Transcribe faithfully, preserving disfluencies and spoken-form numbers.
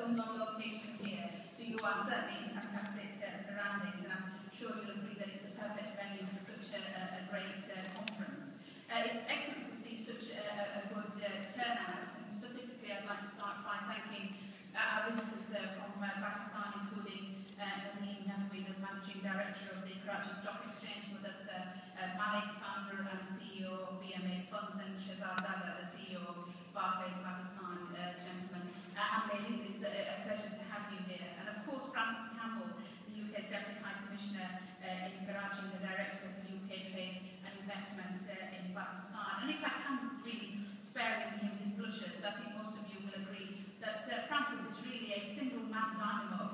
owned on location here, so you are certainly in fantastic uh, surroundings, and I'm sure you'll agree that it's the perfect venue for such a, a great uh, conference. Uh, it's excellent to see such a, a good uh, turnout, and specifically I'd like to start by thanking uh, our visitors uh, from uh, Pakistan, including uh, Nadeem Naqvi, the Managing Director of the Karachi Stock Exchange, with us, uh, uh, Malik, founder and C E O of B M A Funds, and Shahzad Dada, the C E O of Barclays Pakistan. Uh, gentlemen uh, and ladies, it's a, a pleasure to have you here. And of course, Francis Campbell, the U K's Deputy High Commissioner uh, in Karachi, the Director of U K Trade and Investment uh, in Pakistan. And if I can really spare him his blushes, I think most of you will agree that uh, Francis is really a single-man dynamo